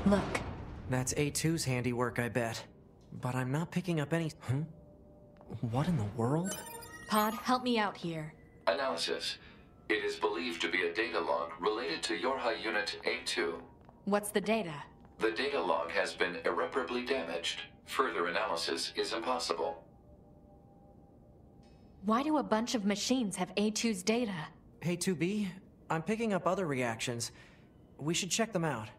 Look. That's A2's handiwork, I bet. But I'm not picking up any... What in the world? Pod, help me out here. Analysis. It is believed to be a data log related to Yorha Unit A2. What's the data? The data log has been irreparably damaged. Further analysis is impossible. Why do a bunch of machines have A2's data? Hey, 2B, I'm picking up other reactions. We should check them out.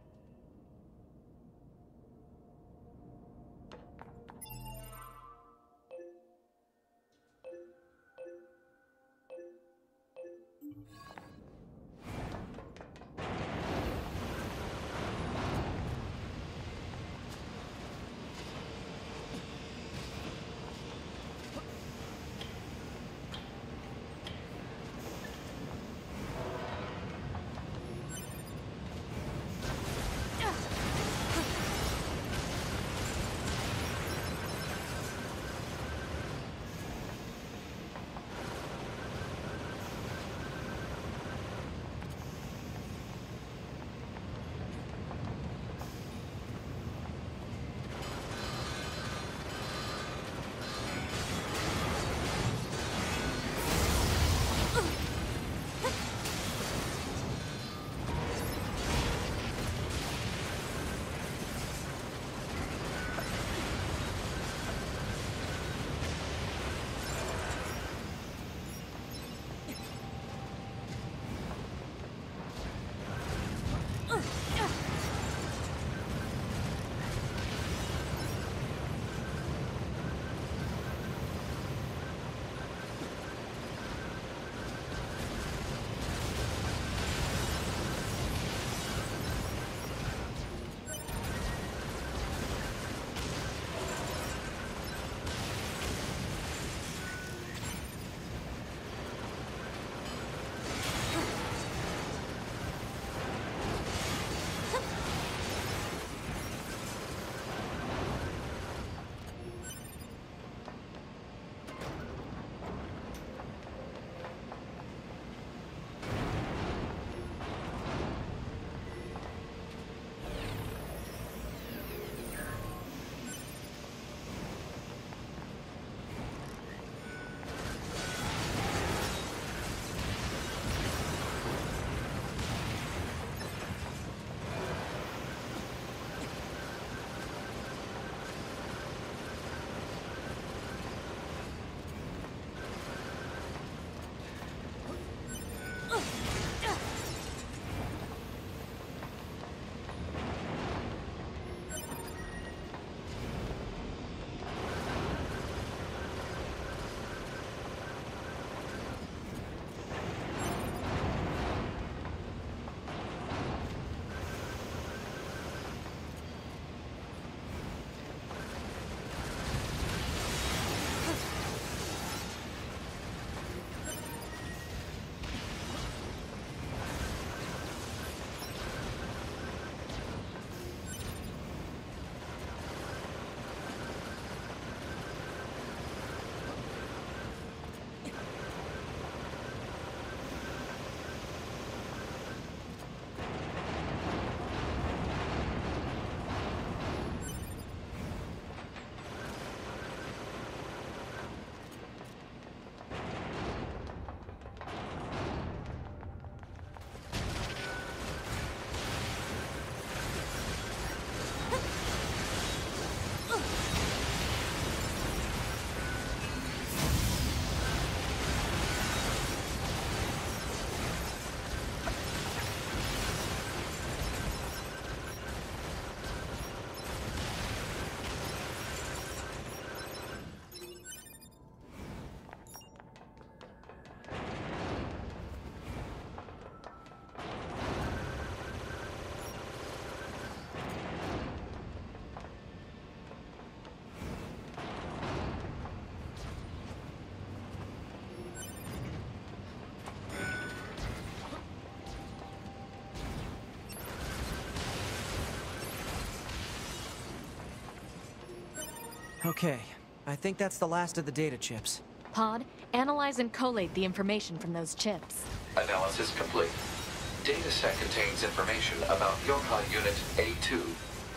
Okay, I think that's the last of the data chips. Pod, analyze and collate the information from those chips. Analysis complete. Dataset contains information about Yorha Unit A2.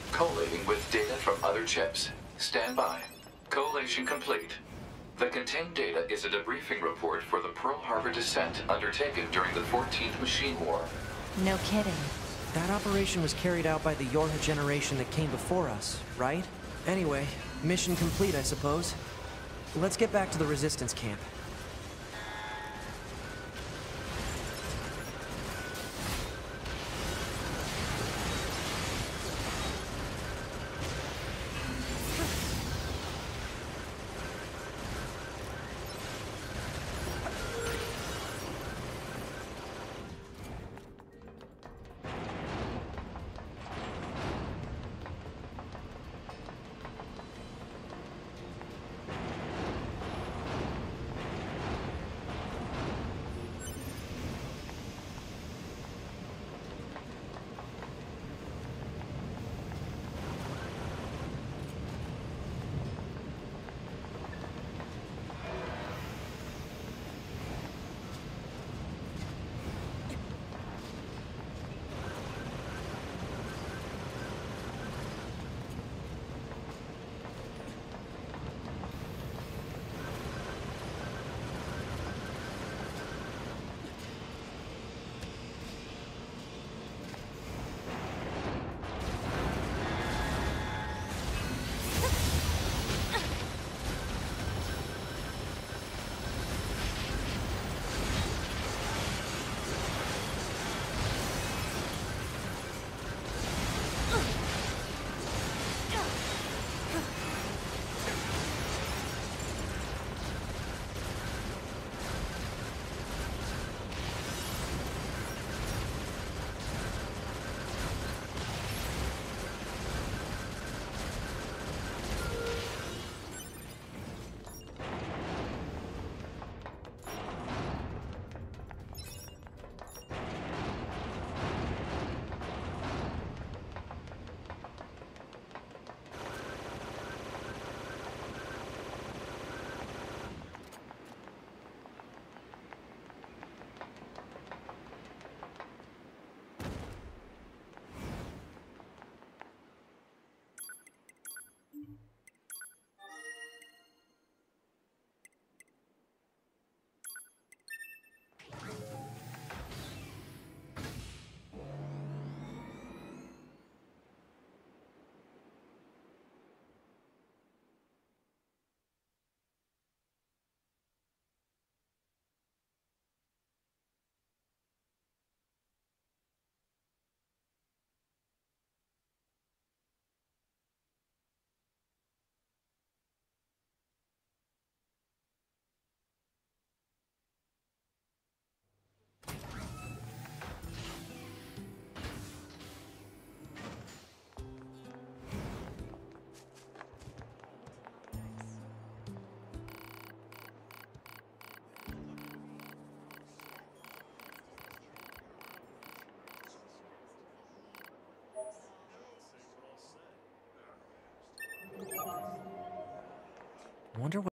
Collating with data from other chips. Stand by. Collation complete. The contained data is a debriefing report for the Pearl Harbor descent undertaken during the 14th Machine War. No kidding. That operation was carried out by the Yorha generation that came before us, right? Anyway, mission complete, I suppose. Let's get back to the Resistance camp. Wonder what